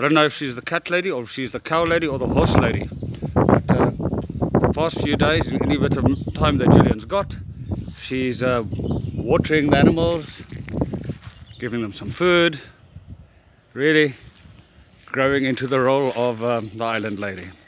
I don't know if she's the cat lady or if she's the cow lady or the horse lady. But the past few days, any bit of time that Gillian's got, she's watering the animals, giving them some food, really growing into the role of the island lady.